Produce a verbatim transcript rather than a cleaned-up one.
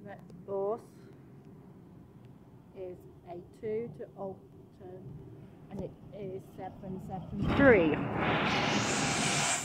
bus is A two to Ilkeston, and it is seven seven three.